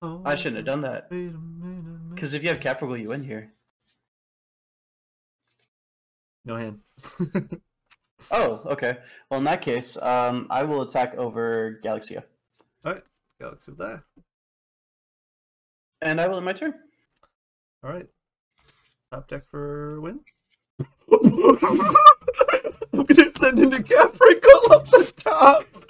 I shouldn't have done that. Wait a minute. Because if you have Capregal, you win here. No hand. Oh, okay. Well, in that case, I will attack over Galaxia. Alright, Galaxy with that. And I will end my turn. Alright. Top deck for win. I'm gonna send in a Capregal up the top.